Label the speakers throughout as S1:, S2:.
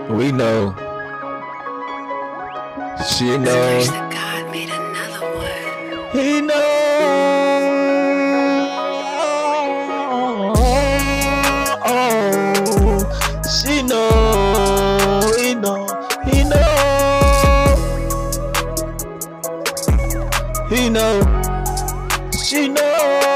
S1: We know. She knows.
S2: God made another one.
S1: He knows. She knows. He knows. He knows. He knows. She knows.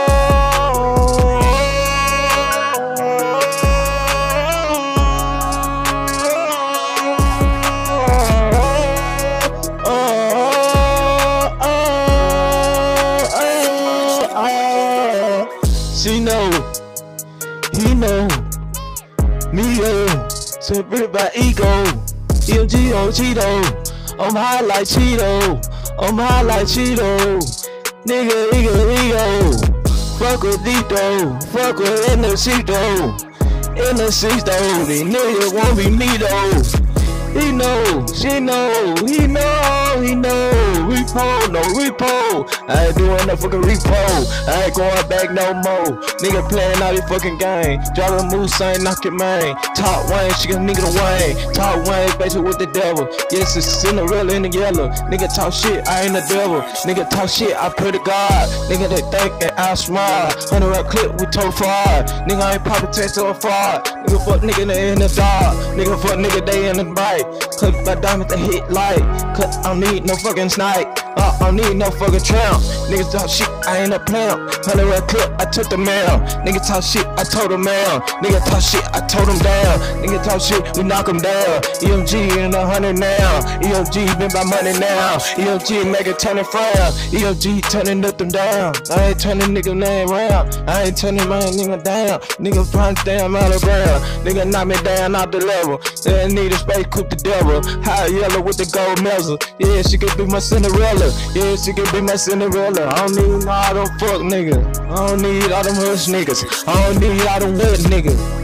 S1: She know, he know, me separated by ego. EMG on Cheeto, I'm high like Cheeto, I'm high like Cheeto. Nigga, ego, fuck with Dito, fuck with NFC though, NFC though. These niggas won't be me though. He know, she know, he know, he know. Repo, no repo. I ain't doing no fucking repo. I ain't going back no more. Nigga playing all this fucking game. Drop a moose, ain't knock your man. Top Wayne, she gon' nigga the Wayne. Top Wayne, basically with the devil. Yes, it's Cinderella in the yellow. Nigga talk shit, I ain't the devil. Nigga talk shit, I pray to God. Nigga they think that I smile. 100 round clip, we told fraud. Nigga I ain't poppin' text or fraud. Nigga fuck nigga they in the dark. Nigga fuck nigga they in the bite. Clip my diamond to hit light. Cause I don't need no fucking snipe. I don't need no fucking tramp. Niggas talk shit, I ain't a pimp. 100 round clip, I took the mail. Nigga talk shit, I told him down. Nigga talk shit, I told him down. Nigga talk shit, we knock him down. EMG in 100 now. EMG been by money now. EMG make it turn it frown. EMG turning nothing down. I ain't turning nigga name round. I ain't turning my nigga down. Nigga trying to damn out of ground. Nigga knock me down out the level. Then need a space cook the devil. High yellow with the gold measure. Yeah, she could be my Cinderella. Yeah, she could be my Cinderella. I don't need all them fuck niggas. I don't need all them hush niggas. I don't need all them wet niggas.